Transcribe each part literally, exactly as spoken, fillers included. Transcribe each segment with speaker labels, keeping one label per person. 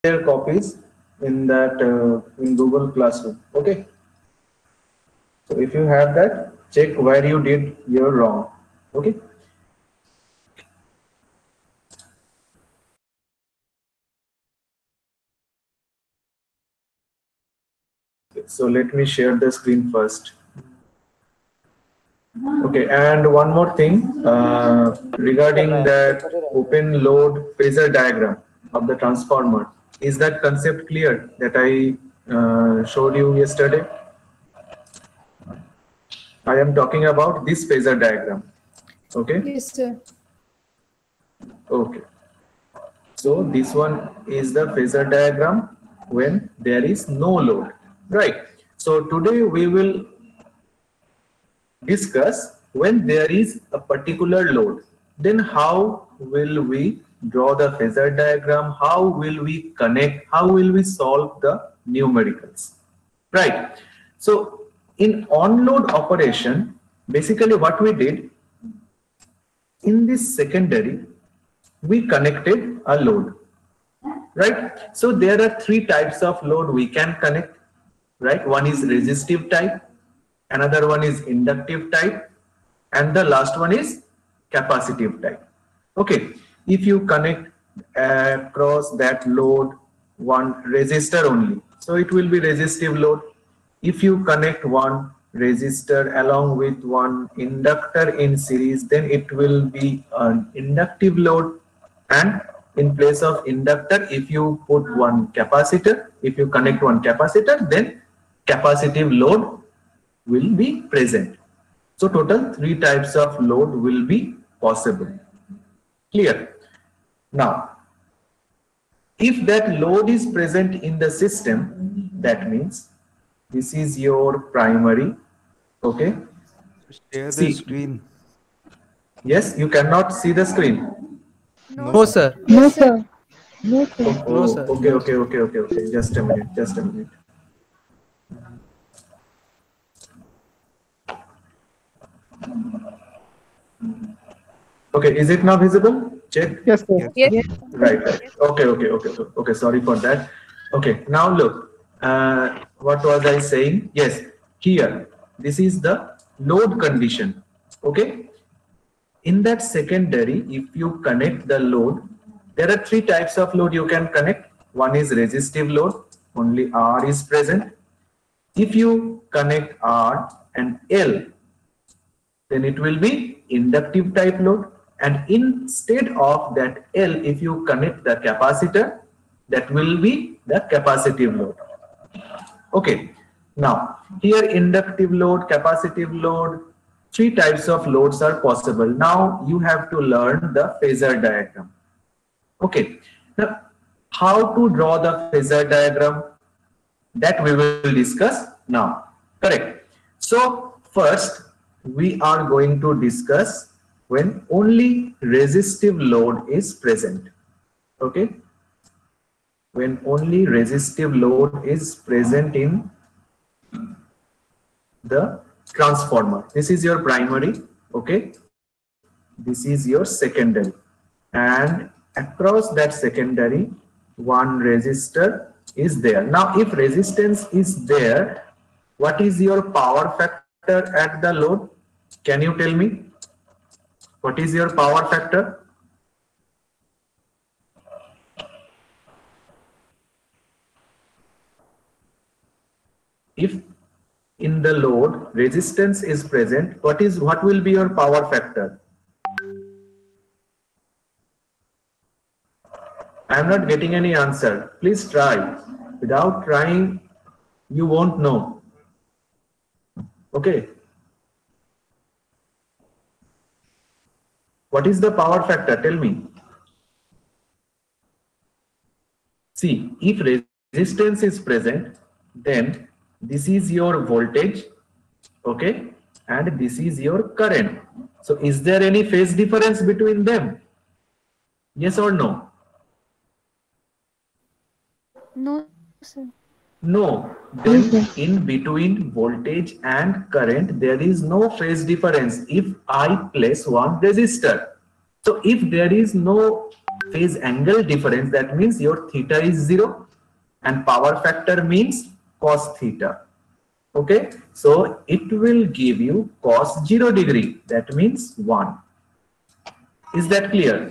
Speaker 1: share copies in that uh, in Google Classroom. Okay. So if you have that, check where you did your wrong. Okay. So let me share the screen first. Okay, and one more thing uh, regarding that open load phasor diagram of the transformer. Is that concept clear that I uh, showed you yesterday? I am talking about this phasor diagram. Okay.
Speaker 2: Yes, sir.
Speaker 1: Okay. So this one is the phasor diagram when there is no load, right? So today we will discuss when there is a particular load, then how will we draw the phasor diagram, how will we connect, how will we solve the numericals, right? So in on-load operation, basically what we did, in this secondary, we connected a load, right? So there are three types of load we can connect, right? One is resistive type, another one is inductive type, and the last one is capacitive type. Okay, if you connect across that load one resistor only, so it will be resistive load. If you connect one resistor along with one inductor in series, then it will be an inductive load. And in place of inductor, if you put one capacitor, if you connect one capacitor, then capacitive load will be present. So total three types of load will be possible. Clear? Now, if that load is present in the system, that means this is your primary. Okay.
Speaker 3: Share
Speaker 1: see.
Speaker 3: the screen.
Speaker 1: Yes, you cannot see the screen.
Speaker 3: No, sir.
Speaker 2: No, sir.
Speaker 4: No, sir.
Speaker 1: Oh,
Speaker 3: No, sir.
Speaker 1: okay, okay, okay, okay, okay. Just a minute. Just a minute. Okay, is it now visible? Check.
Speaker 4: Yes, sir.
Speaker 2: Yes.
Speaker 4: Yes.
Speaker 1: Right, right. Okay, okay, okay, okay. Sorry for that. Okay, now look. Uh, what was I saying? Yes, here. This is the load condition. Okay. In that secondary, if you connect the load, there are three types of load you can connect. One is resistive load. Only R is present. If you connect R and L, then it will be inductive type load. And instead of that L, if you connect the capacitor, that will be the capacitive load. Okay. Now, here inductive load, capacitive load, three types of loads are possible. Now, you have to learn the phasor diagram. Okay. Now, how to draw the phasor diagram? That we will discuss now. Correct. So, first, we are going to discuss when only resistive load is present. Okay. When only resistive load is present in the transformer. This is your primary. Okay. This is your secondary. And across that secondary, one resistor is there. Now, if resistance is there, what is your power factor at the load? Can you tell me? What is your power factor? If in the load resistance is present, what is what will be your power factor? I am not getting any answer. Please try. Without trying, you won't know. Okay. What is the power factor? Tell me. See, if resistance is present, then this is your voltage, okay, and this is your current. So is there any phase difference between them? Yes or no?
Speaker 2: No, sir.
Speaker 1: No. Then in between voltage and current, there is no phase difference if I place one resistor. So if there is no phase angle difference, that means your theta is zero, and power factor means cos theta. Okay, so it will give you cos zero degree, that means one. Is that clear?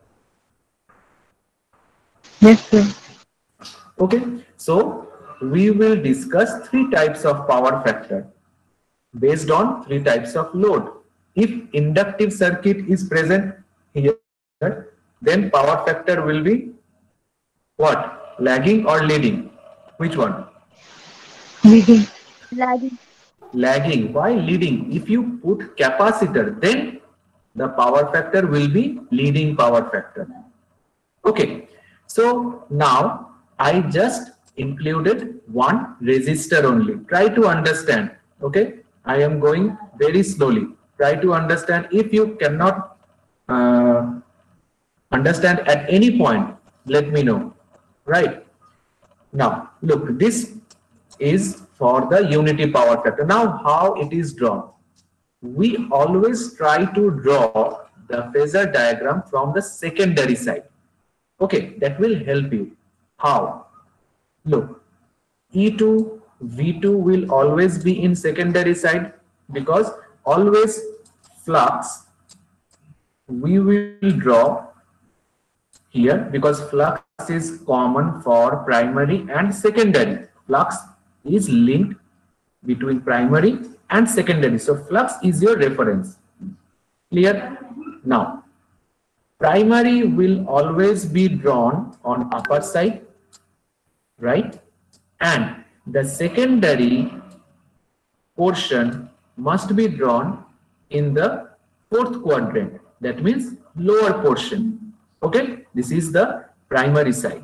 Speaker 2: Yes, sir.
Speaker 1: Okay, so we will discuss three types of power factor based on three types of load. If inductive circuit is present here, then power factor will be what? Lagging or leading? Which one?
Speaker 2: Leading. Lagging.
Speaker 1: Lagging. Why leading? If you put capacitor, then the power factor will be leading power factor. Okay, so now I just included one resistor only. Try to understand. Okay, I am going very slowly. Try to understand. If you cannot uh, understand at any point, let me know. Right. Now, look, this is for the unity power factor. Now, how it is drawn? We always try to draw the phasor diagram from the secondary side. Okay, that will help you. How? Look, E two, V two will always be in secondary side, because always flux we will draw here, because flux is common for primary and secondary. Flux is linked between primary and secondary. So flux is your reference. Clear? Now, primary will always be drawn on upper side, right? And the secondary portion must be drawn in the fourth quadrant. That means lower portion. Okay, this is the primary side.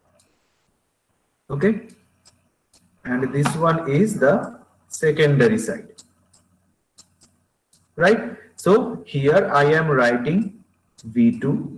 Speaker 1: Okay, and this one is the secondary side. Right? So here I am writing V two.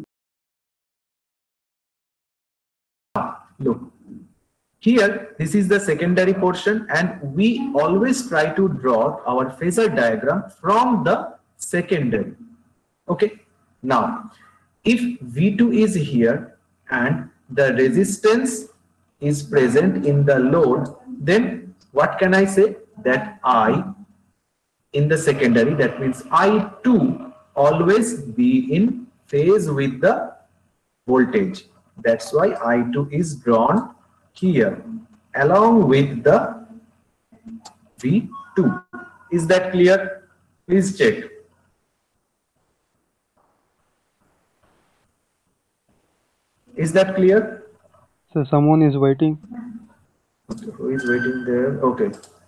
Speaker 1: Look, here this is the secondary portion, and we always try to draw our phasor diagram from the secondary. Okay, now if V two is here and the resistance is present in the load, then what can I say? That I in the secondary, that means I two always be in phase with the voltage. That's why I two is drawn here along with the V two. Is that clear? Please check. Is that clear?
Speaker 3: So someone is waiting.
Speaker 1: Okay, who is waiting there? Okay.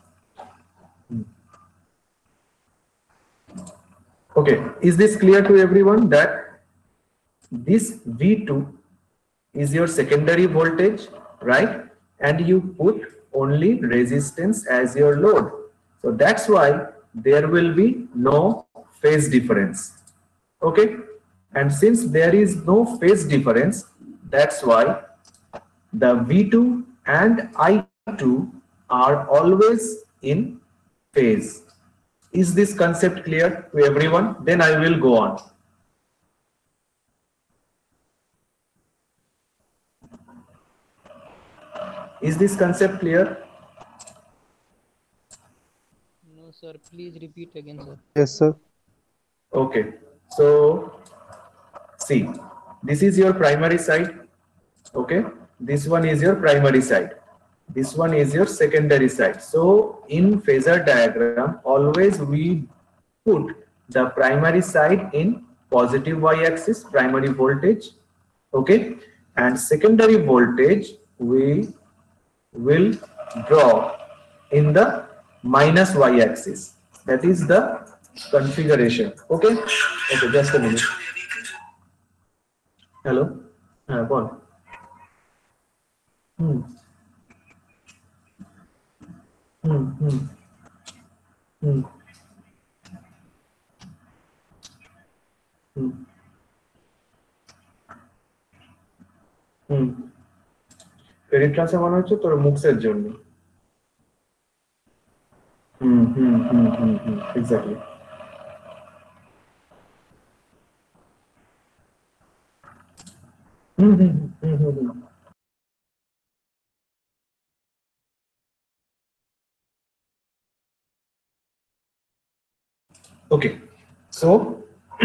Speaker 1: Okay, is this clear to everyone that this V two is your secondary voltage, right? And you put only resistance as your load. So that's why there will be no phase difference. Okay, and since there is no phase difference, that's why the V two and I two are always in phase. Is this concept clear to everyone? Then I will go on. Is this concept clear?
Speaker 4: No, sir. Please repeat again, sir.
Speaker 3: Yes, sir.
Speaker 1: Okay. So, see, this is your primary side. Okay. This one is your primary side. This one is your secondary side. So, in phasor diagram, always we put the primary side in positive y-axis, primary voltage. Okay. And secondary voltage, we will draw in the minus y-axis. That is the configuration. Okay. Okay, just a minute. Hello. Uh, Paul. Hmm. Hmm. Hmm. Hmm. Hmm. Hmm. Credit transfer মানে হচ্ছে তোর মুক্সের জন্য। Hmm hmm hmm hmm hmm exactly. Mhm, mhm. Okay, so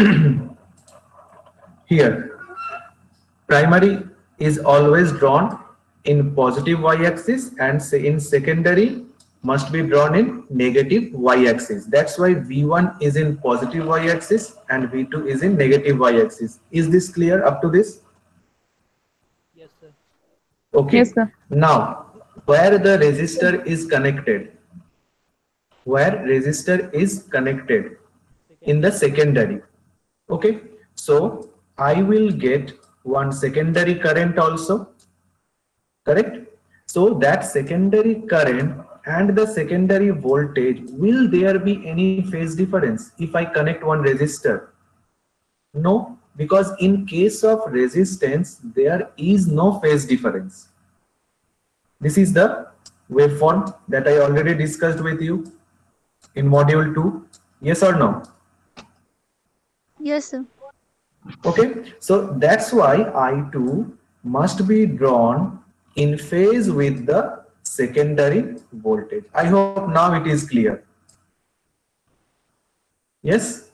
Speaker 1: here primary is always drawn in positive y-axis, and say in secondary must be drawn in negative y-axis. That's why V one is in positive y-axis and V two is in negative y-axis. Is this clear up to this?
Speaker 4: Yes, sir.
Speaker 2: Yes,
Speaker 1: Okay.
Speaker 2: sir.
Speaker 1: Now, where the resistor is connected, where resistor is connected in the
Speaker 4: Secondary.
Speaker 1: secondary. Okay. So I will get one secondary current also. Correct? So that secondary current and the secondary voltage, will there be any phase difference if I connect one resistor? No, because in case of resistance, there is no phase difference. This is the waveform that I already discussed with you in module two. Yes or no?
Speaker 2: Yes, sir.
Speaker 1: Okay, so that's why I two must be drawn in phase with the secondary voltage. I hope now it is clear. Yes?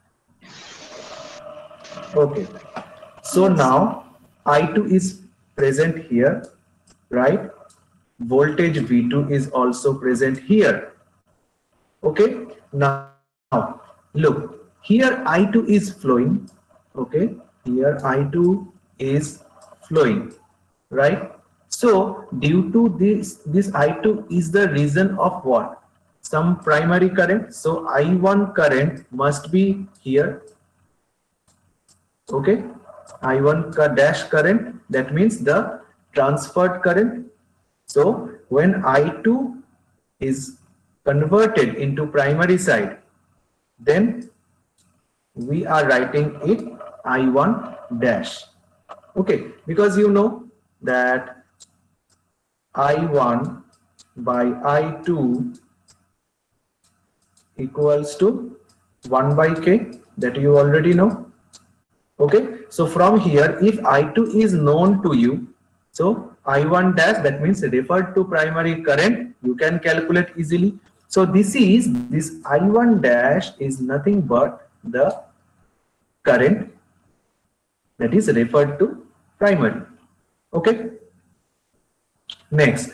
Speaker 1: Okay. So
Speaker 2: Yes.
Speaker 1: now I two is present here, right? Voltage V two is also present here. Okay. Now look, here I two is flowing. Okay. Here I two is flowing, right? So due to this, this I two is the reason of what? Some primary current. So I one current must be here. Okay. I one dash current, that means the transferred current. So when I two is converted into primary side, then we are writing it I one dash. Okay, because you know that I one by I two equals to one by K, that you already know. Okay, so from here, if I two is known to you, so I one dash, that means referred to primary current, you can calculate easily. So this is, this I one dash is nothing but the current that is referred to primary. Okay, next,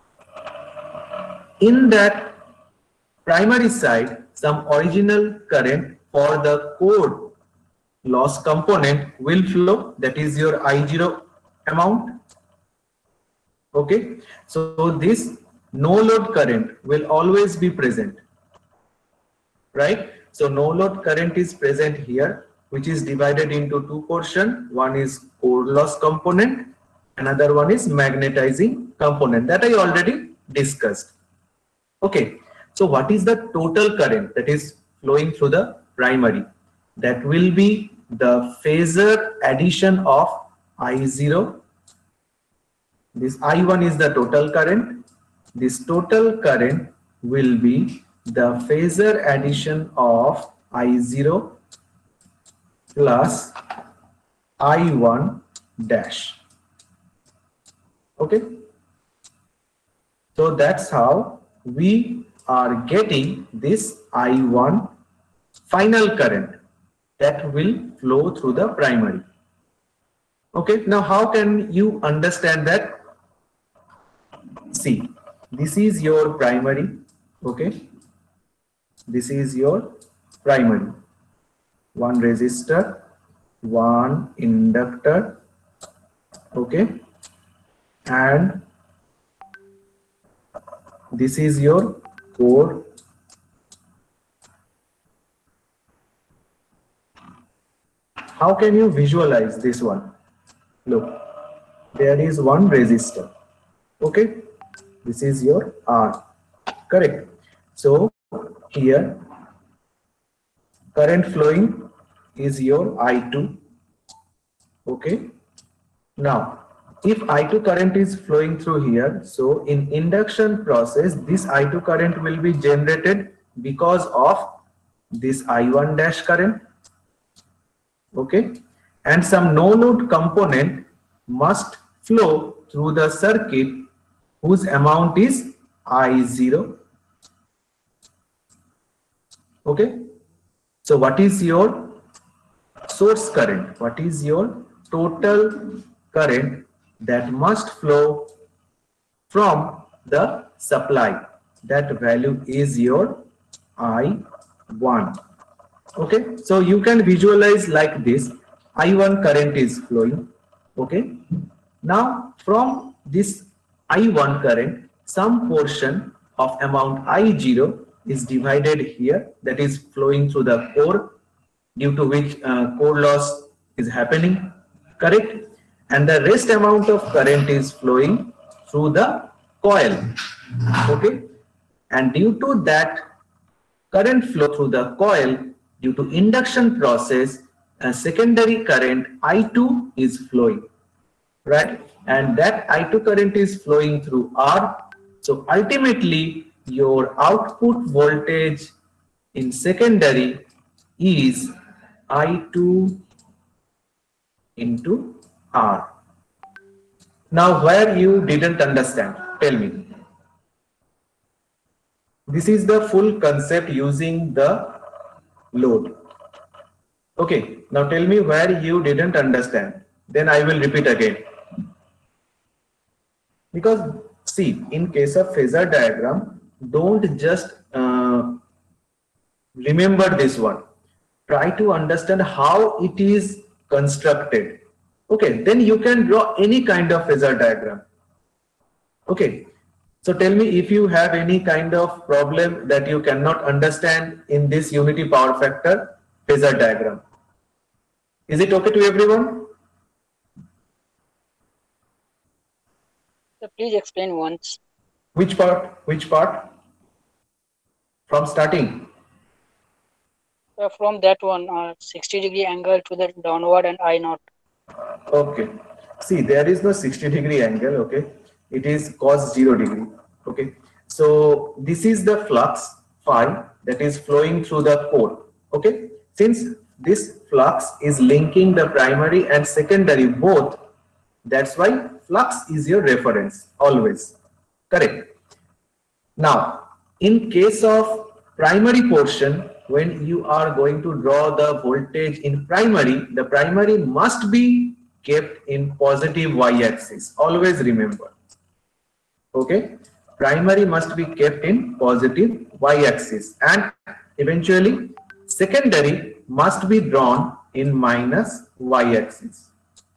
Speaker 1: in that primary side, some original current for the core loss component will flow, that is your I zero amount. Okay, so this no load current will always be present, right? So no load current is present here, which is divided into two portions. One is core loss component, another one is magnetizing component, that I already discussed. Okay, so what is the total current that is flowing through the primary? That will be the phasor addition of I zero. This I one is the total current. This total current will be the phasor addition of I zero plus I one dash. Okay. So that's how we are getting this I one final current that will flow through the primary. Okay. Now how can you understand that? See, this is your primary. Okay. This is your primary. One resistor, one inductor. Okay. And this is your core. How can you visualize this one? Look, there is one resistor. Okay, this is your R. Correct. So here current flowing is your I two. Okay. Now, if I two current is flowing through here, so in induction process, this I two current will be generated because of this I one dash current. Okay. And some no load component must flow through the circuit whose amount is I zero. Okay. So what is your source current? What is your total current that must flow from the supply? That value is your I one. Okay, so you can visualize like this. I one current is flowing. Okay, now from this I one current, some portion of amount I zero is divided here, that is flowing through the core, due to which uh, core loss is happening, correct? And the rest amount of current is flowing through the coil. Okay, and due to that current flow through the coil, due to induction process, a secondary current I two is flowing, right? And that I two current is flowing through R. So ultimately your output voltage in secondary is I two into R. Now where you didn't understand, tell me. This is the full concept using the load. Okay, now tell me where you didn't understand. Then I will repeat again. Because see, in case of phasor diagram, don't just uh, remember this one. Try to understand how it is constructed. Okay, then you can draw any kind of phasor diagram. Okay. So tell me if you have any kind of problem that you cannot understand in this unity power factor phasor diagram. Is it okay to everyone?
Speaker 4: So please explain once.
Speaker 1: Which part? Which part? From starting.
Speaker 4: So from that one, uh, sixty degree angle to the downward and I naught.
Speaker 1: Okay. See, there is no sixty degree angle. Okay. It is cos zero degree. Okay. So this is the flux phi that is flowing through the core. Okay. Since this flux is linking the primary and secondary both, that's why flux is your reference always. Correct. Now, in case of primary portion, when you are going to draw the voltage in primary, the primary must be kept in positive y-axis. Always remember. Okay. Primary must be kept in positive y-axis, and eventually secondary must be drawn in minus y-axis.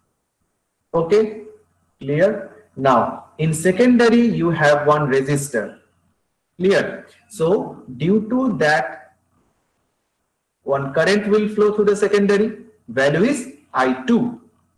Speaker 1: Okay, clear? Now in secondary you have one resistor. Clear? So due to that, one current will flow through the secondary, value is I two.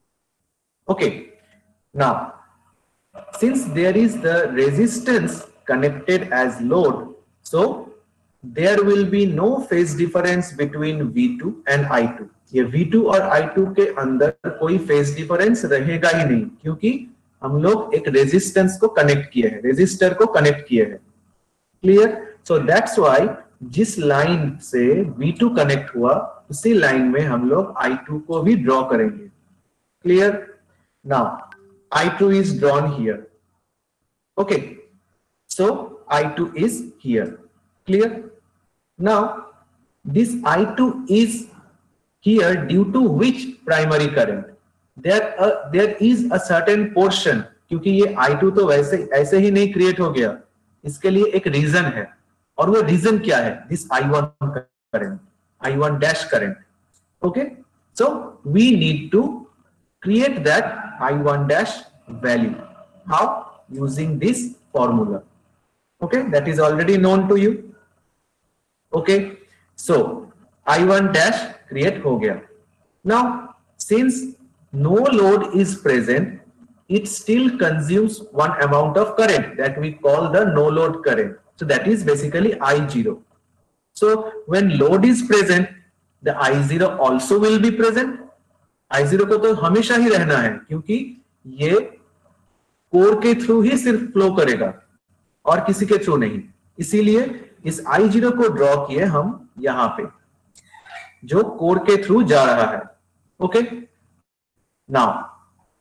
Speaker 1: Okay, now since there is the resistance connected as load, so there will be no phase difference between V two and I two. ये V two और I two के अंदर कोई phase difference रहेगा ही नहीं, क्योंकि हम लोग एक resistance को connect किए हैं, resistor को connect किए हैं. Clear? So that's why जिस line से V two connect हुआ, उसी line में हम लोग I two को भी draw करेंगे. Clear? Now I two is drawn here. Okay, so I two is here. Clear? Now this I two is here due to which primary current? There uh, there is a certain portion, क्योंकि ये I two तो वैसे ऐसे ही नहीं create हो गया, इसके लिए एक reason है, और वो reason क्या है? This I one current, I one dash current. Okay, so we need to create that I one dash value. How? Using this formula. Okay, that is already known to you. Okay, so I one dash create हो गया. Now since no load is present, it still consumes one amount of current that we call the no load current. So that is basically I zero. So when load is present, the I zero also will be present. I zero को तो हमेशा ही रहना है, क्योंकि ये core के through ही सिर्फ flow करेगा और किसी के थ्रू नहीं. इसीलिए इस I zero को ड्रॉ किए हम यहां पे, जो कोर के थ्रू जा रहा है. ओके, नाउ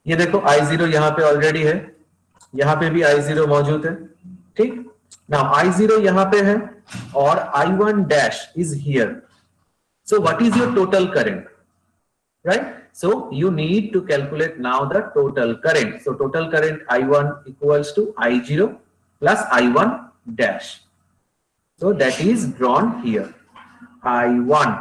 Speaker 1: ये देखो आई जीरो यहाँ पे ऑलरेडी है, यहाँ पे भी आई जीरो मौजूद है, ठीक। नाउ आई जीरो यहाँ पे है और I one dash is here, so what is your total current, right? So you need to calculate now the total current. So total current I one equals to I zero plus I one dash. So that is drawn here, I one.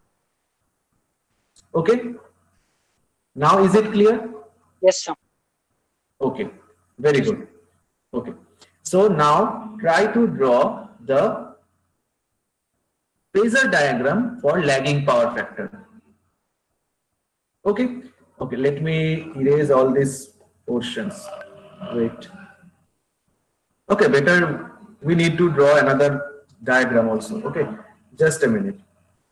Speaker 1: Okay. Now is it clear?
Speaker 4: Yes, sir.
Speaker 1: Okay. Very good. Okay. So now try to draw the phasor diagram for lagging power factor. Okay, okay, let me erase all these portions. Wait. Okay, better we need to draw another diagram also. Okay, just a minute.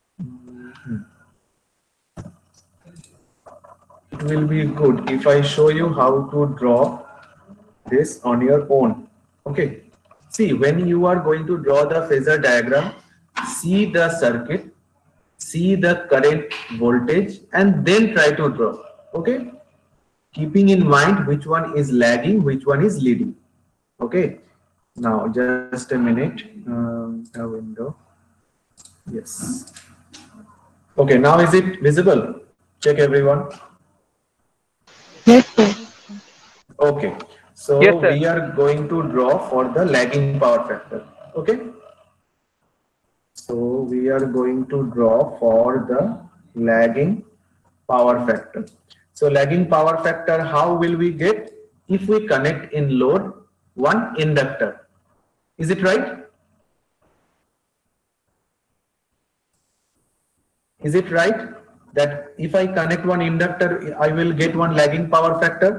Speaker 1: It will be good if I show you how to draw this on your own. Okay, see, when you are going to draw the phasor diagram, see the circuit, see the current, voltage, and then try to draw. Okay, keeping in mind which one is lagging, which one is leading. Okay, now just a minute. Um, a window. Yes. Okay, now is it visible? Check everyone.
Speaker 5: Yes, sir.
Speaker 1: Okay, so
Speaker 6: Yes, sir.
Speaker 1: we are going to draw for the lagging power factor. Okay. So we are going to draw for the lagging power factor. So lagging power factor, how will we get? If we connect in load one inductor. Is it right? Is it right that if I connect one inductor, I will get one lagging power factor?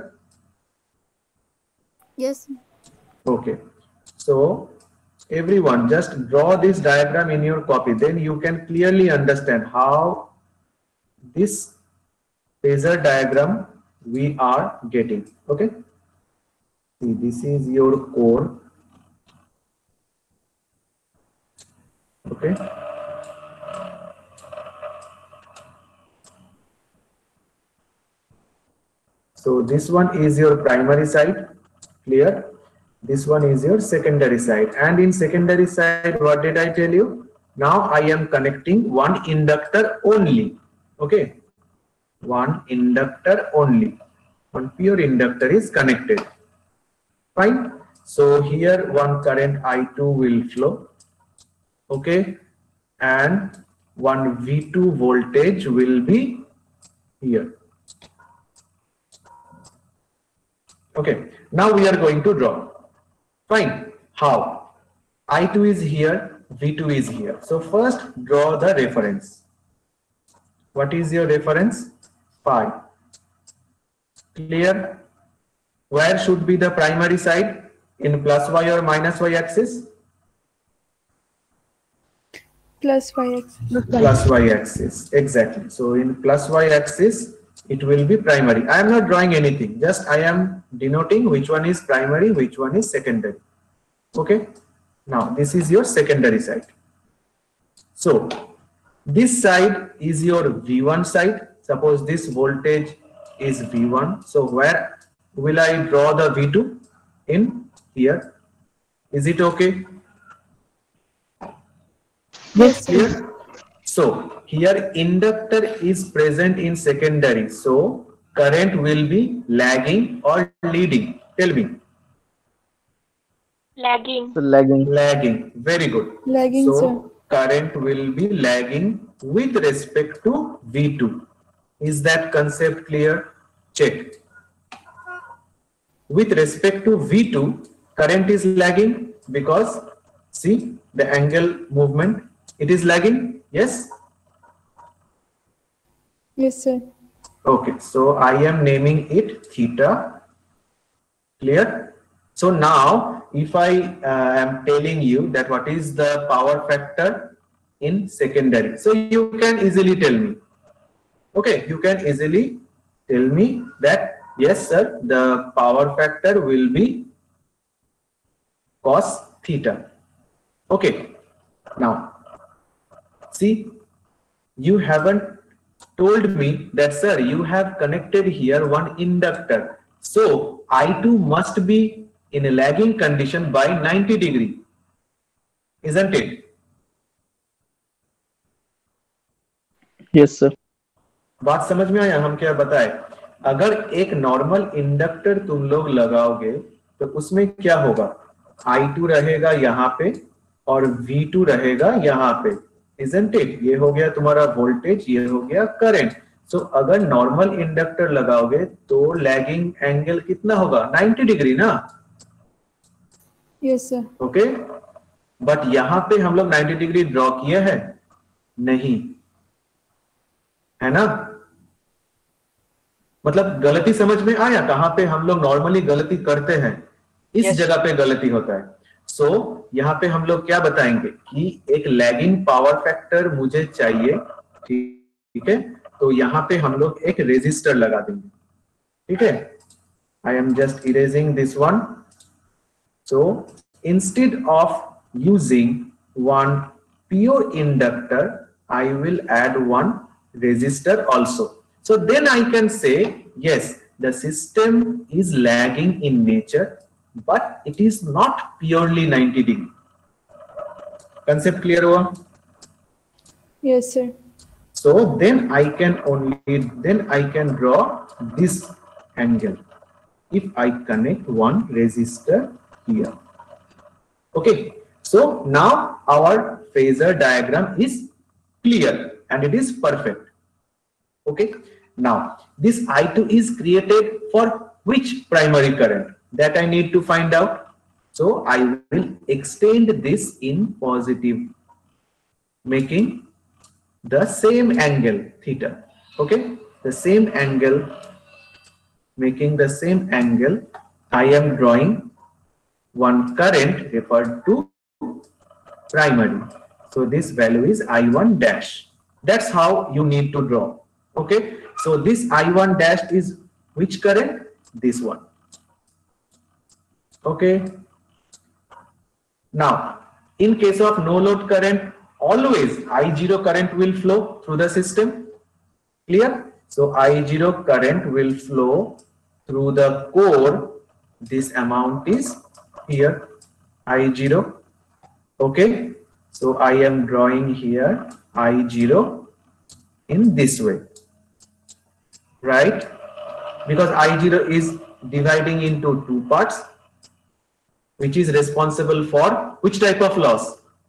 Speaker 2: Yes.
Speaker 1: Okay. So everyone just draw this diagram in your copy, then you can clearly understand how this phasor diagram we are getting. Okay, see, this is your core. Okay, so this one is your primary side, clear? This one is your secondary side, and in secondary side, what did I tell you? Now I am connecting one inductor only. Okay, one inductor only, one pure inductor is connected. Fine. So here one current I two will flow. Okay, and one V two voltage will be here. Okay, now we are going to draw. Fine. How? I two is here, V two is here. So first draw the reference. What is your reference? Phi. Clear? Where should be the primary side? In plus Y or minus Y axis?
Speaker 5: Plus Y axis.
Speaker 1: Plus Y axis. Exactly. So in plus Y axis, it will be primary. I am not drawing anything, just I am denoting which one is primary, which one is secondary. Okay, now this is your secondary side. So this side is your V one side. Suppose this voltage is V one. So where will I draw the V two? In here. Is it okay?
Speaker 5: Yes, sir.
Speaker 1: Clear? So here inductor is present in secondary, so current will be lagging or leading. Tell me.
Speaker 7: Lagging.
Speaker 6: So lagging.
Speaker 1: Lagging. Very good.
Speaker 5: Lagging,
Speaker 1: so
Speaker 5: sir.
Speaker 1: current will be lagging with respect to V two. Is that concept clear? Check. With respect to V two, current is lagging because see the angle movement, it is lagging. Yes?
Speaker 5: Yes, sir.
Speaker 1: Okay, so I am naming it theta. Clear? So now if I uh, am telling you that what is the power factor in secondary, so you can easily tell me. Okay, you can easily tell me that yes sir, the power factor will be cos theta. Okay, now see, you haven't told me that, sir, you have connected here one inductor. So I two must be in a lagging condition by ninety degree, isn't it?
Speaker 6: Yes, sir.
Speaker 1: बात समझ में आया? हम क्या बताए, अगर एक normal inductor तुम लोग लगाओगे तो उसमें क्या होगा, आई टू रहेगा यहाँ पे और वी टू रहेगा यहाँ पे, isn't it? ये हो गया तुम्हारा वोल्टेज, ये हो गया करंट. सो so, अगर नॉर्मल इंडक्टर लगाओगे तो लैगिंग एंगल कितना होगा, नाइंटी डिग्री ना.
Speaker 5: Yes, sir.
Speaker 1: ओके, बट यहाँ पे हम लोग नाइंटी डिग्री ड्रॉ किए हैं नहीं, है ना. मतलब गलती समझ में आया कहां पे हम लोग नॉर्मली गलती करते हैं, इस
Speaker 4: Yes.
Speaker 1: जगह पे गलती होता है. सो so, यहाँ पे हम लोग क्या बताएंगे कि एक लैगिंग पावर फैक्टर मुझे चाहिए, ठीक है. तो यहाँ पे हम लोग एक रेजिस्टर लगा देंगे, ठीक है. I am just erasing this one. So instead of using one pure inductor I will add one resistor also. So then I can say, yes, the system is lagging in nature, but it is not purely ninety degree. Concept clear हुआ?
Speaker 5: Yes, sir.
Speaker 1: So then I can only, then I can draw this angle if I connect one resistor here. Okay. So now our phasor diagram is clear and it is perfect. Okay, now this I two is created for which primary current, that I need to find out. So I will extend this in positive, making the same angle theta. Okay, the same angle, making the same angle. I am drawing one current referred to primary. So this value is I one dash. That's how you need to draw. Okay, so this I one dash is which current? This one. Okay, now in case of no load current, always I zero current will flow through the system. Clear? So I zero current will flow through the core. This amount is here I zero. Okay, so I am drawing here I zero in this way, right? Because I zero is dividing into two parts, which is responsible for which type of loss?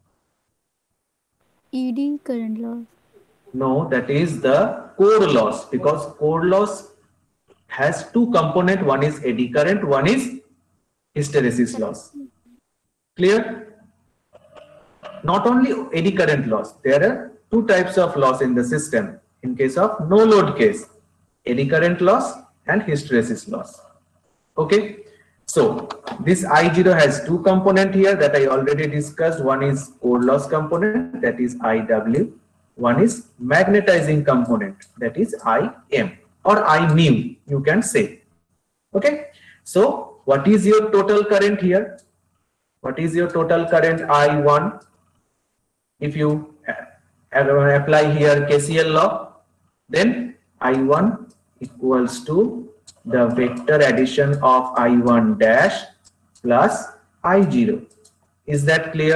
Speaker 2: E D current loss.
Speaker 1: No, that is the core loss, because core loss has two components. One is eddy current, one is hysteresis loss. Clear? Not only eddy current loss, there are two types of loss in the system. In case of no load case, eddy current loss and hysteresis loss. Okay, so this I zero has two components here that I already discussed. One is core loss component, that is I W. One is magnetizing component, that is I M or I mu, you can say. Okay, so what is your total current here? What is your total current? I one. If you apply here K C L law, then I one equals to the vector addition of I one dash plus I zero. Is that clear?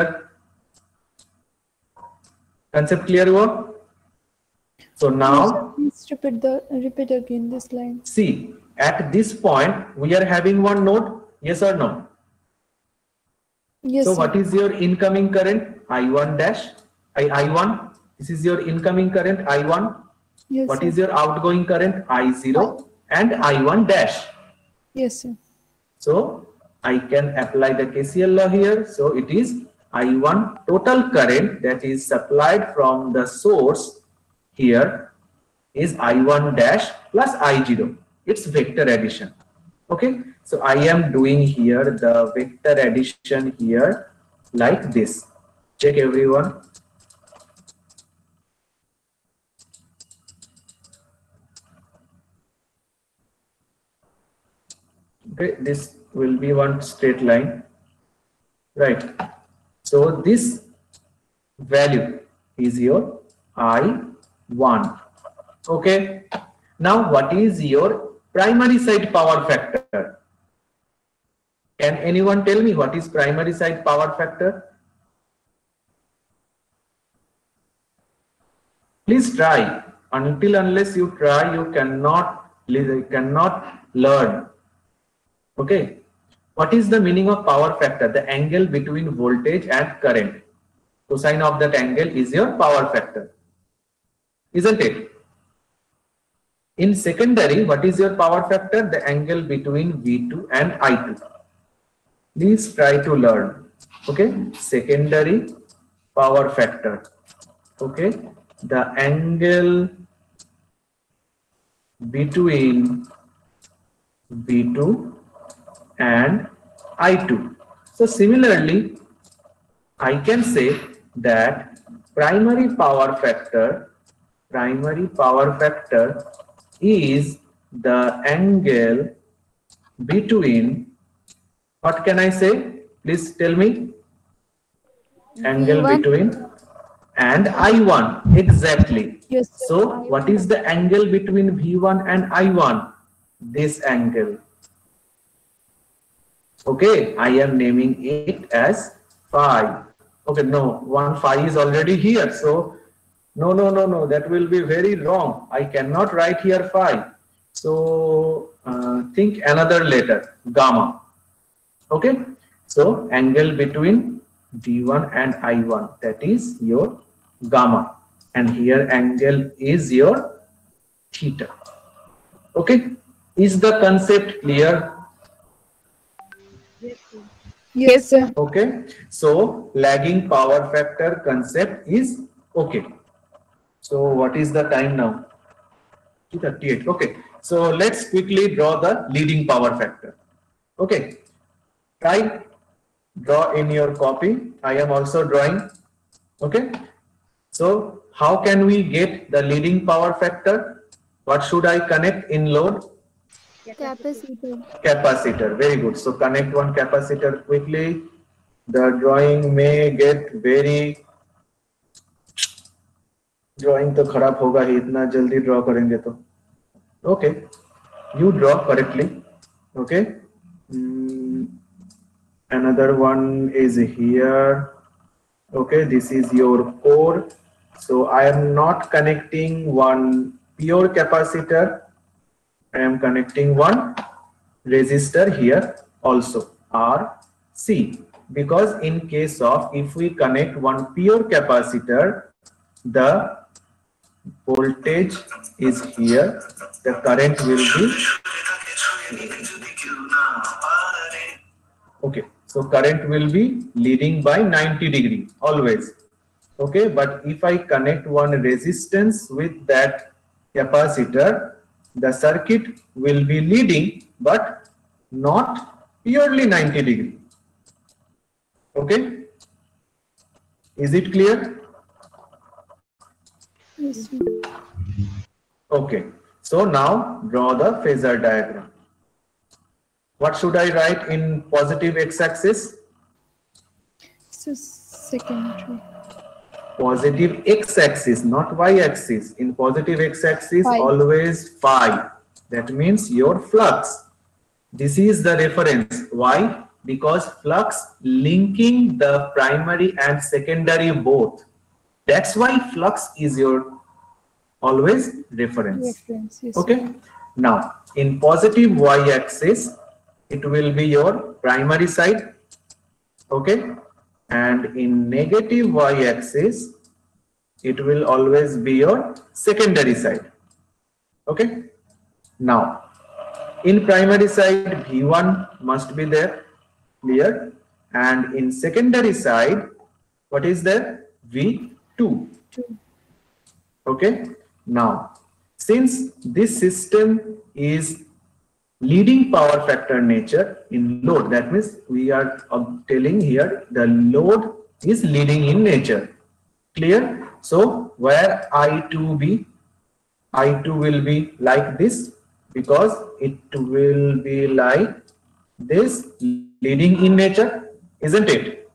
Speaker 1: Concept clear हुआ? So now,
Speaker 5: Yes, sir. Please repeat the repeat again this line.
Speaker 1: see, at this point we are having one node, yes or no?
Speaker 5: Yes,
Speaker 1: So
Speaker 5: sir.
Speaker 1: what is your incoming current? I one dash, I, I one. This is your incoming current I one.
Speaker 5: Yes,
Speaker 1: What
Speaker 5: sir.
Speaker 1: is your outgoing current? I zero and I one dash.
Speaker 5: Yes, sir.
Speaker 1: So I can apply the K C L law here. So it is I one total current that is supplied from the source here is I one dash plus I zero. It's vector addition. Okay. So I am doing here the vector addition here like this. Check everyone. Okay, this will be one straight line, right? So this value is your I one. Okay. Now, what is your primary side power factor? Can anyone tell me what is primary side power factor? Please try. Until unless you try, you cannot you cannot learn. Okay. What is the meaning of power factor? The angle between voltage and current. Cosine of that angle is your power factor, isn't it? In secondary, what is your power factor? The angle between V two and I two. Please try to learn. Okay, secondary power factor. Okay, the angle between V two and I two. So similarly, I can say that primary power factor, primary power factor is the angle between, what can I say? Please tell me. Angle
Speaker 2: V one.
Speaker 1: between and I one. Exactly.
Speaker 5: Yes, sir.
Speaker 1: So what is the angle between V one and I one? This angle. Okay, I am naming it as phi. Okay, no, one phi is already here. So no, no, no, no, that will be very wrong. I cannot write here phi. So uh, think another letter, gamma. Okay, so angle between V one and I one, that is your gamma. And here angle is your theta. Okay, is the concept clear?
Speaker 5: Yes, sir.
Speaker 1: Okay, so lagging power factor concept is okay. So what is the time now? two thirty-eight. Okay, so let's quickly draw the leading power factor. Okay, try draw in your copy. I am also drawing. Okay, so how can we get the leading power factor? What should I connect in load?
Speaker 2: Capacitor.
Speaker 1: Capacitor. Very good. So connect one capacitor quickly. The drawing may get very, drawing तो खराब होगा ही, इतना जल्दी draw करेंगे तो. Okay, you draw correctly. Okay. Mm, another one is here. Okay, this is your core. So I am not connecting one pure capacitor. I am connecting one resistor here also, R C, because in case of if we connect one pure capacitor, the voltage is here, the current will be okay. So current will be leading by ninety degree always. Okay, but if I connect one resistance with that capacitor, the circuit will be leading but not purely ninety degree. Okay, is it clear?
Speaker 5: Yes, sir.
Speaker 1: Okay, so now draw the phasor diagram. What should I write in positive x-axis?
Speaker 5: So secondary.
Speaker 1: Positive x-axis, not y-axis. In positive x-axis,
Speaker 5: Phi.
Speaker 1: always phi. That means your flux. This is the reference. Why? Because flux linking the primary and secondary both. That's why flux is your always reference.
Speaker 5: Reference. Yes,
Speaker 1: Okay.
Speaker 5: sir.
Speaker 1: Now, in positive y-axis, it will be your primary side. Okay. And in negative y-axis, it will always be your secondary side. Okay. Now, in primary side, V one must be there, clear. And in secondary side, what is there? V two.
Speaker 5: Two.
Speaker 1: Okay. Now, since this system is leading power factor nature in load, that means we are uh, telling here the load is leading in nature. Clear? So where I two be, I two will be like this because it will be like this, leading in nature, isn't it?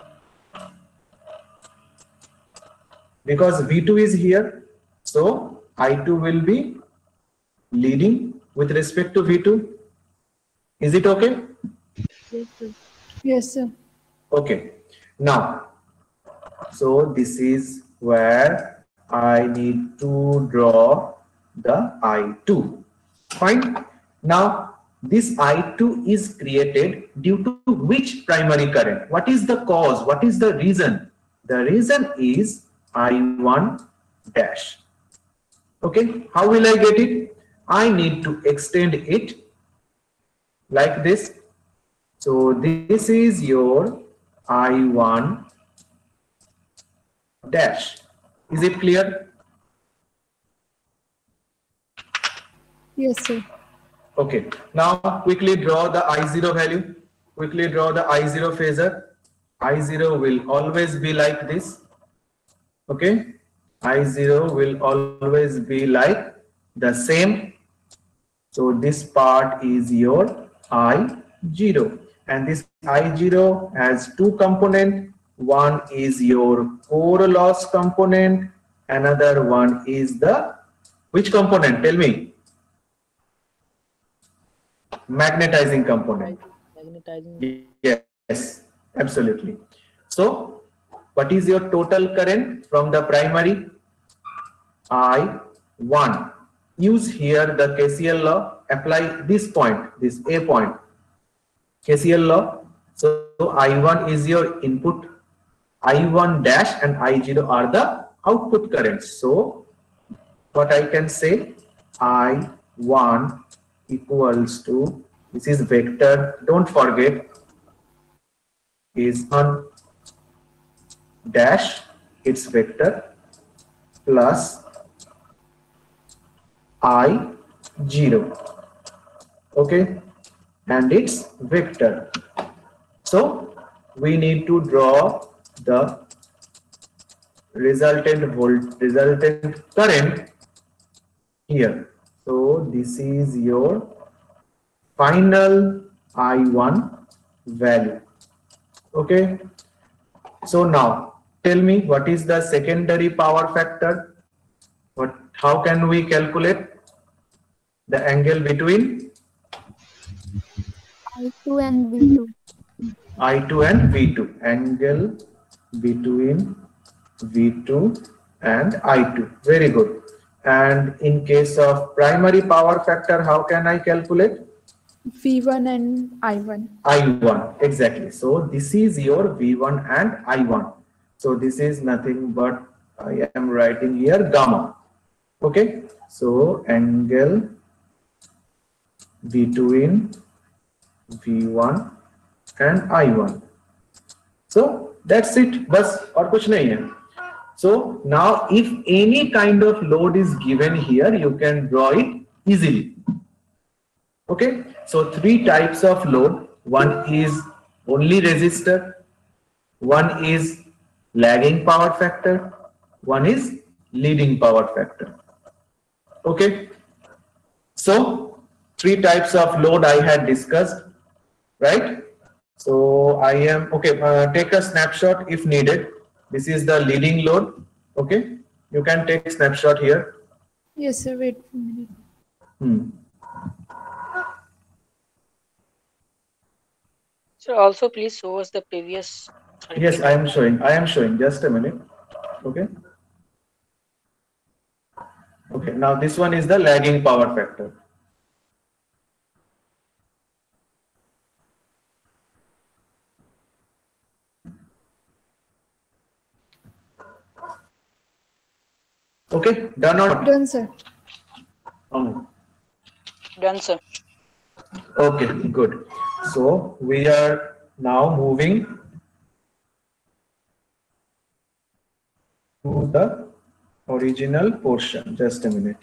Speaker 1: Because V two is here, so I two will be leading with respect to V two. Is it okay?
Speaker 2: Yes, sir.
Speaker 5: Yes, sir.
Speaker 1: Okay. Now, so this is where I need to draw the I two. Fine. Now, this I two is created due to which primary current? What is the cause? What is the reason? The reason is I one dash. Okay. How will I get it? I need to extend it like this. So this is your I one dash. Is it clear?
Speaker 5: Yes, sir.
Speaker 1: Okay. Now quickly draw the I zero value. Quickly draw the I zero phasor. I zero will always be like this. Okay. I zero will always be like the same. So this part is your I zero. And this I zero has two components. One is your core loss component. Another one is the, which component? Tell me. Magnetizing component.
Speaker 6: Magnetizing.
Speaker 1: Yes, absolutely. So what is your total current from the primary? I one. Use here the K C L law. Apply this point, this A point. K C L law. So I one is your input. I one dash and I zero are the output currents. So what I can say, I one equals to, this is vector, don't forget, is one dash, its vector, plus I zero. Okay, and its vector. So we need to draw the resultant volt resultant current here. So this is your final I one value. Okay. So now tell me, what is the secondary power factor? What, how can we calculate the angle between
Speaker 2: I two and V two.
Speaker 1: I two and V two? Angle between V two and I two. Very good. And in case of primary power factor, how can I calculate?
Speaker 5: V one and I one.
Speaker 1: I one, exactly. So this is your V one and I one. So this is nothing but, I am writing here gamma. Okay. So angle between V one and I one. So that's it. Bas aur kuch nahi hai. So now if any kind of load is given here, you can draw it easily. Okay. So three types of load. One is only resistor. One is lagging power factor. One is leading power factor. Okay. So three types of load I had discussed, right? So I am, okay, uh, take a snapshot if needed. This is the leading load. Okay. You can take a snapshot here.
Speaker 5: Yes, sir. Wait a minute.
Speaker 1: Hmm.
Speaker 4: So also please show us the previous.
Speaker 1: Yes, I am showing. I am showing. Just a minute. Okay. Okay. Now this one is the lagging power factor. Okay. Done or not?
Speaker 5: Done, sir.
Speaker 1: Oh.
Speaker 4: Done, sir.
Speaker 1: Okay. Good. So we are now moving to the original portion. Just a minute.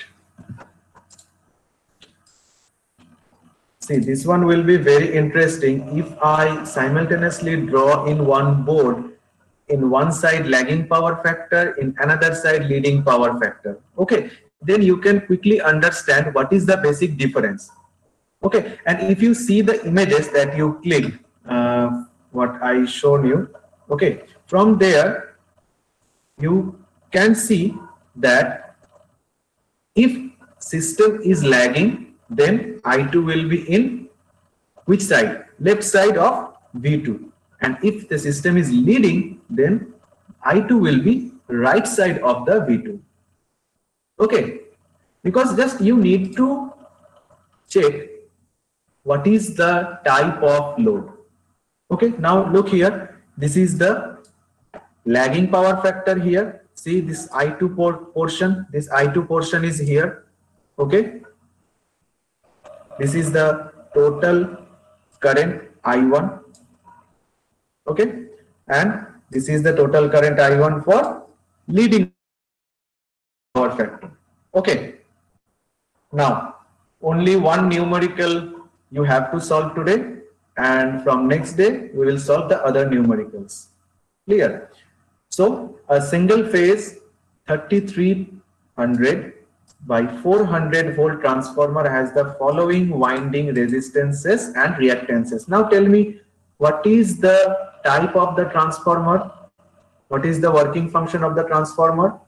Speaker 1: See, this one will be very interesting if I simultaneously draw in one board, in one side lagging power factor, in another side leading power factor. Okay, then you can quickly understand what is the basic difference. Okay, and if you see the images that you click, uh, what I shown you, okay, from there you can see that If system is lagging, then I two will be in which side? Left side of V two. And if the system is leading, then I two will be right side of the V two. Okay, because just you need to check what is the type of load. Okay, now look here, this is the lagging power factor here. See this I two portion, this I two portion is here. Okay, this is the total current I one. Okay, and this is the total current I one for leading power factor. Okay, now only one numerical you have to solve today, and from next day we will solve the other numericals. Clear? So a single phase thirty-three hundred by four hundred volt transformer has the following winding resistances and reactances. Now tell me, what is the type of the transformer? What is the working function of the transformer?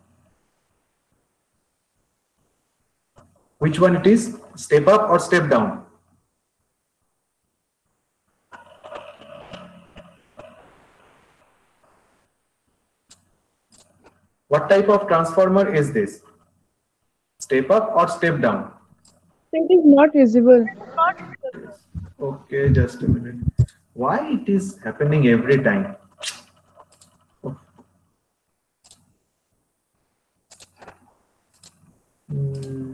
Speaker 1: Which one it is? Step up or step down? What type of transformer is this? Step up or step down?
Speaker 5: It is not visible.
Speaker 1: Okay, just a minute. Why it is happening every time? Hmm.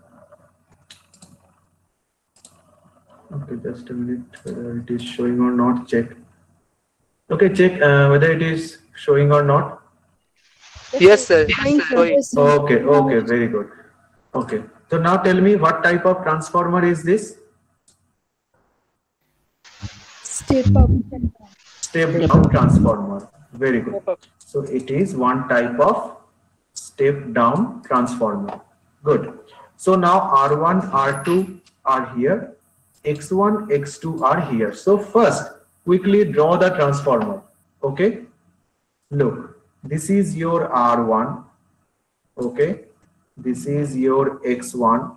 Speaker 1: Okay, just a minute. Whether it is showing or not, check. Okay, check uh, whether it is showing or not.
Speaker 7: Yes, sir.
Speaker 5: Thank you.
Speaker 7: Sorry.
Speaker 5: Yes, sir.
Speaker 1: Okay, okay, very good. Okay, so now tell me, what type of transformer is this?
Speaker 5: Step up.
Speaker 1: Step down transformer. Very good.
Speaker 4: Step up.
Speaker 1: So it is one type of step down transformer. Good. So now R one, R two are here. X one, X two are here. So first, quickly draw the transformer. Okay. Look, this is your R one. Okay. This is your X one.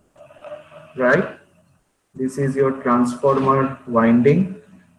Speaker 1: Right. This is your transformer winding,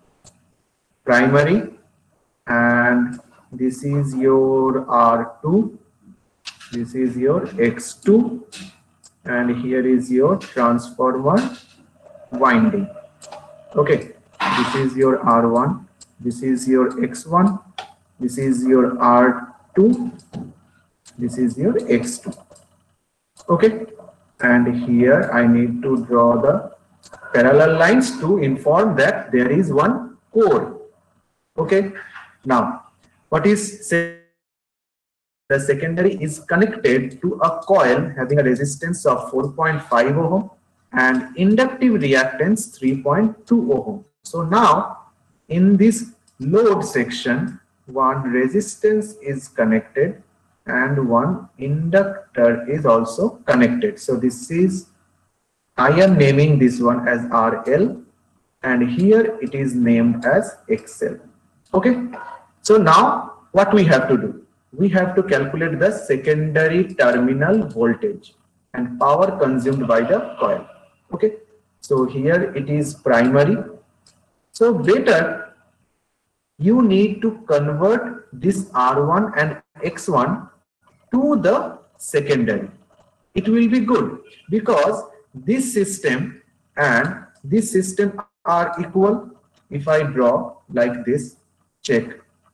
Speaker 1: primary, and this is your R two. This is your X two, and here is your transformer winding. Okay, this is your R one, this is your X one, this is your R two, this is your X two. Okay, and here I need to draw the parallel lines to inform that there is one core. Okay, now what is say the secondary is connected to a coil having a resistance of four point five ohm and inductive reactance three point two ohm. So now in this load section, one resistance is connected and one inductor is also connected. So this is, I am naming this one as R L, and here it is named as X L. Okay, so now what we have to do? We have to calculate the secondary terminal voltage and power consumed by the coil. Okay, so here it is primary. So better you need to convert this R one and X one to the secondary. It will be good because this system and this system are equal. If I draw like this, check.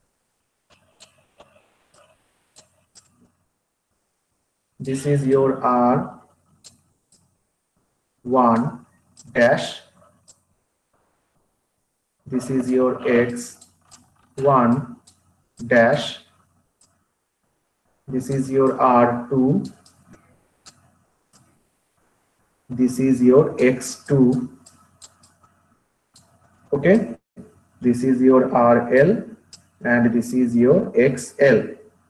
Speaker 1: This is your R one dash. This is your X one dash. This is your R two. This is your X two. Okay. This is your R L and this is your X L.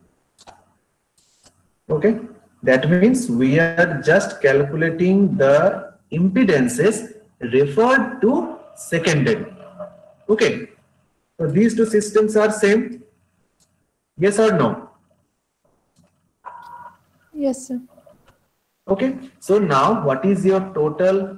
Speaker 1: Okay. That means we are just calculating the impedances referred to secondary. Okay. So these two systems are same. Yes or no?
Speaker 5: Yes, sir.
Speaker 1: Okay, so now what is your total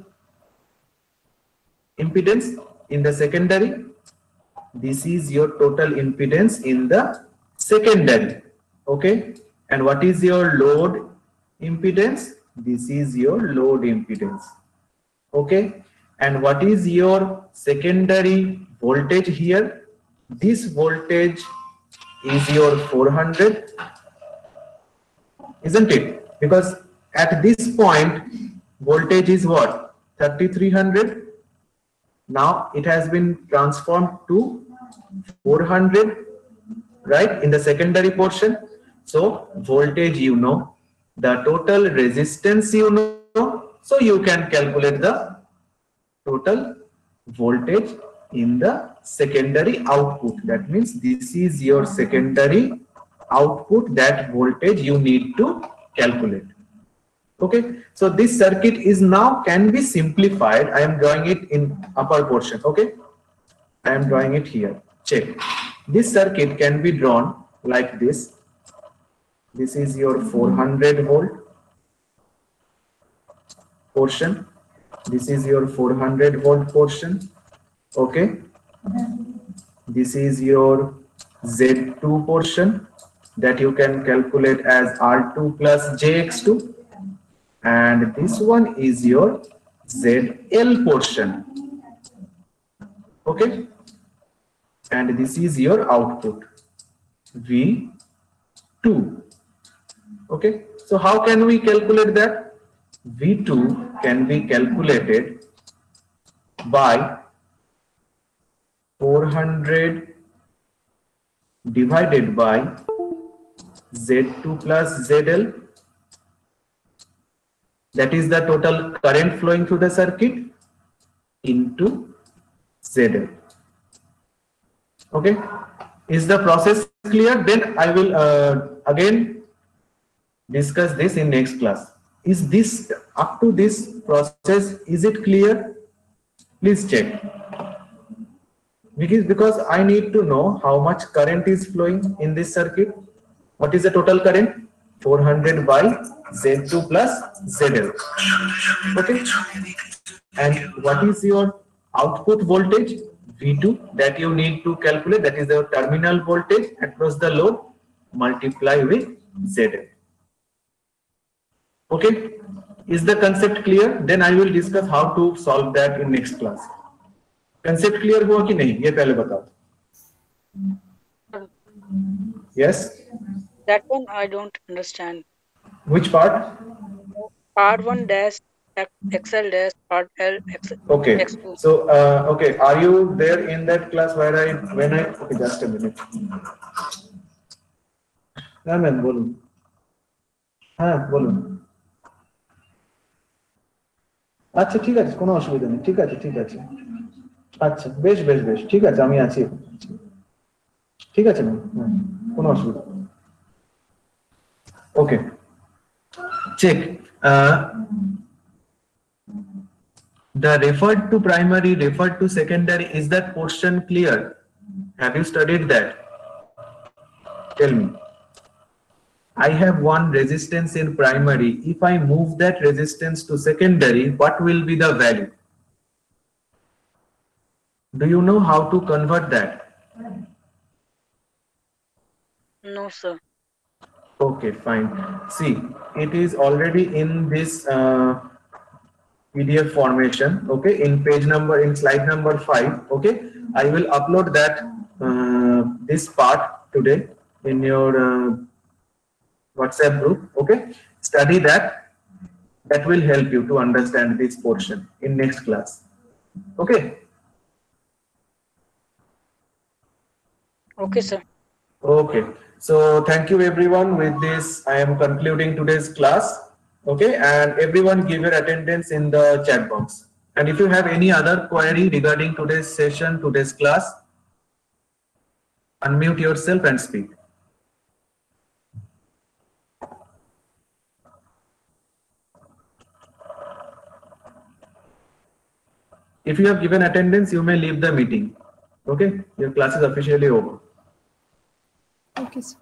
Speaker 1: impedance in the secondary? This is your total impedance in the secondary. Okay, and what is your load impedance? This is your load impedance. Okay, and what is your secondary voltage here? This voltage is your four hundred, isn't it? Because at this point voltage is what? thirty-three hundred. Now it has been transformed to four hundred, right, in the secondary portion. So voltage you know, the total resistance you know, so you can calculate the total voltage in the secondary output. That means this is your secondary output, that voltage you need to calculate. Okay, so this circuit is now can be simplified. I am drawing it in upper portion. Okay, I am drawing it here. Check. This circuit can be drawn like this. This is your four hundred volt portion. This is your four hundred volt portion. Okay, this is your Z two portion that you can calculate as R two plus J X two. And this one is your Z L portion. Okay, and this is your output V two. Okay, so how can we calculate that? V two can be calculated by four hundred divided by Z two plus Z L. That is the total current flowing through the circuit into Z L. Okay, is the process clear? Then I will uh, again discuss this in next class. Is this up to this process? Is it clear? Please check. Because because I need to know how much current is flowing in this circuit. What is the total current? four hundred by Z two plus Z L. Okay, and what is your output voltage? V two, that you need to calculate. That is the terminal voltage across the load, multiply with Z L. Okay, is the concept clear? Then I will discuss how to solve that in next class. Concept clear हुआ कि नहीं? ये पहले बताओ. Yes.
Speaker 4: That one I don't understand.
Speaker 1: Which part?
Speaker 4: R one dash X L dash R L X.
Speaker 1: Okay.
Speaker 4: X two.
Speaker 1: So uh, okay, are you there in that class where I when I okay just a minute. हाँ ma'am बोलूँ. हाँ बोलूँ. আচ্ছা ঠিক আছে কোনো অসুবিধা নেই ঠিক আছে ঠিক আছে আচ্ছা বেশ বেশ বেশ ঠিক আছে আমি আছি ঠিক আছে ম্যাম কোনো অসুবিধা okay check the referred to primary referred to secondary, is that portion clear? Have you studied that? Tell me. I have one resistance in primary. If I move that resistance to secondary, what will be the value? Do you know how to convert that?
Speaker 4: No, sir.
Speaker 1: Okay, fine. See, it is already in this uh, P D F formation. Okay, in page number, in slide number five. Okay, I will upload that uh, this part today in your uh, WhatsApp group. Okay, study that. That will help you to understand this portion in next class. Okay.
Speaker 4: Okay, sir.
Speaker 1: Okay. So thank you everyone. With this, I am concluding today's class. Okay, and everyone give your attendance in the chat box. And if you have any other query regarding today's session, today's class, unmute yourself and speak. If you have given attendance, you may leave the meeting. Okay, your class is officially over.
Speaker 5: Okay, sir.